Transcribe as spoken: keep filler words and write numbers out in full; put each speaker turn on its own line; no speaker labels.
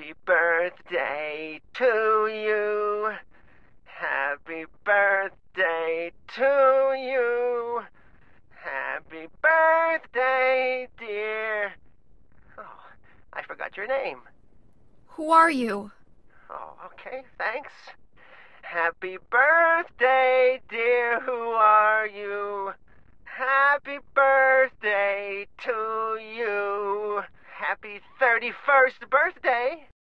Happy birthday to you. Happy birthday to you. Happy birthday, dear. Oh, I forgot your name.
Who are you?
Oh, okay, thanks. Happy birthday, dear. Who are you? Happy birthday to you. Happy thirty-first birthday.